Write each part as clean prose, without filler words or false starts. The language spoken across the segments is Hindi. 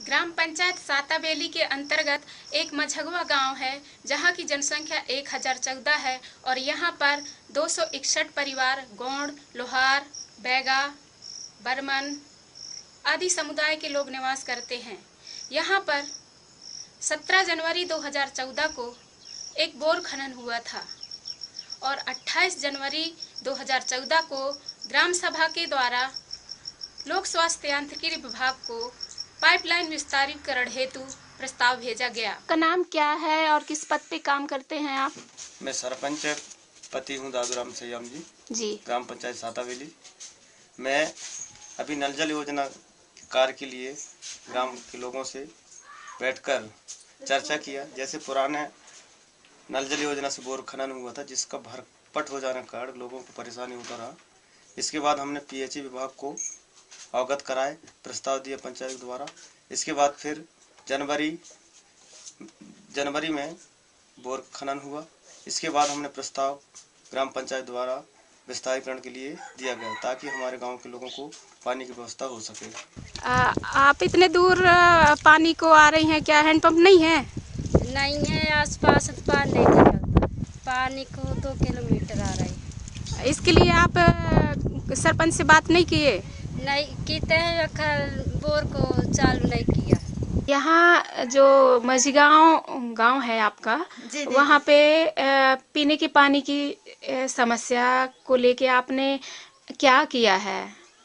ग्राम पंचायत साताबेली के अंतर्गत एक मझगवा गांव है, जहां की जनसंख्या 1014 है और यहां पर 261 परिवार गौड़, लोहार, बैगा, बर्मन आदि समुदाय के लोग निवास करते हैं। यहां पर 17 जनवरी 2014 को एक बोर खनन हुआ था और 28 जनवरी 2014 को ग्राम सभा के द्वारा लोक स्वास्थ्य यांत्रिकी विभाग को पाइपलाइन विस्तारीकरण हेतु प्रस्ताव भेजा गया। का नाम क्या है और किस पद पे काम करते हैं आप? मैं सरपंच पति हूँ दादूराम सयाम जी, ग्राम पंचायत साताबेली। मैं अभी नल जल योजना कार्य के लिए ग्राम के लोगों से बैठकर चर्चा किया। जैसे पुराने नल जल योजना से बोर खनन हुआ था, जिसका भरपट हो जाने के कारण लोगों को परेशानी होता रहा। इसके बाद हमने पीएचई विभाग को अवगत कराए, प्रस्ताव दिया पंचायत द्वारा। इसके बाद फिर जनवरी में बोर खनन हुआ। इसके बाद हमने प्रस्ताव ग्राम पंचायत द्वारा विस्तारीकरण के लिए दिया गया, ताकि हमारे गांव के लोगों को पानी की व्यवस्था हो सके। आप इतने दूर पानी को आ रही हैं, क्या हैंडपंप नहीं है? नहीं है, आसपास पानी नहीं निकलता। पानी को 2 किलोमीटर आ रही है। इसके लिए आप सरपंच से बात नहीं किए? नहीं कीते हैं, बोर को चालू नहीं किया। यहाँ जो मझगांव गांव है आपका, वहाँ पे पीने के पानी की समस्या को लेके आपने क्या किया है?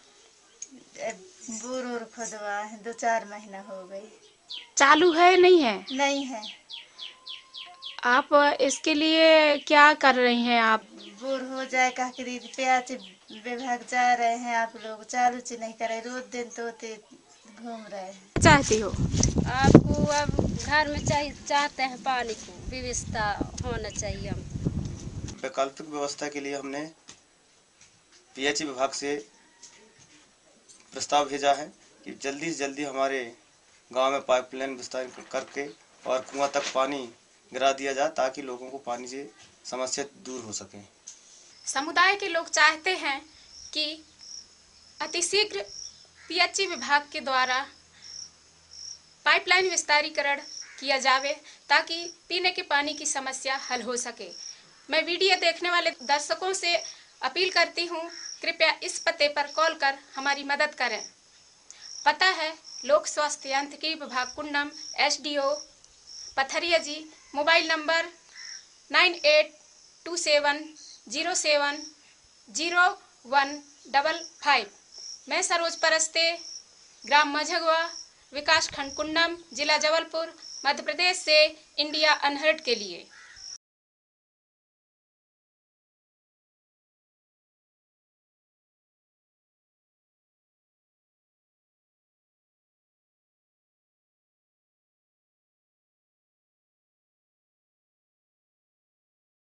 बोर खोदवा है, 2-4 महीना हो गई। चालू है नहीं है? नहीं है। आप इसके लिए क्या कर रही हैं? आप बोर हो जाए कह के प्याज विभाग जा रहे हैं, आप लोग चालू नहीं करे, रोज दिन तो घूम रहे हैं। चाहती हो आपको अब घर में चाहते हैं पानी को व्यवस्था होना चाहिए। हम वैकल्पिक व्यवस्था के लिए हमने पीएचई विभाग से प्रस्ताव भेजा है कि जल्दी से जल्दी हमारे गांव में पाइपलाइन विस्तार करके और कुआं तक पानी गिरा दिया जाए, ताकि लोगों को पानी से समस्या दूर हो सके। समुदाय के लोग चाहते हैं कि अतिशीघ्र पीएचई विभाग के द्वारा पाइपलाइन विस्तारीकरण किया जावे, ताकि पीने के पानी की समस्या हल हो सके। मैं वीडियो देखने वाले दर्शकों से अपील करती हूँ, कृपया इस पते पर कॉल कर हमारी मदद करें। पता है लोक स्वास्थ्य यांत्रिकी विभाग Kundam, SDO Pathariya ji, mobile number 9827070155। मैं सरोज परस्ते, ग्राम मझगवा, विकास खंड कुंडम, जिला जबलपुर, मध्य प्रदेश से इंडिया अनहर्ड के लिए।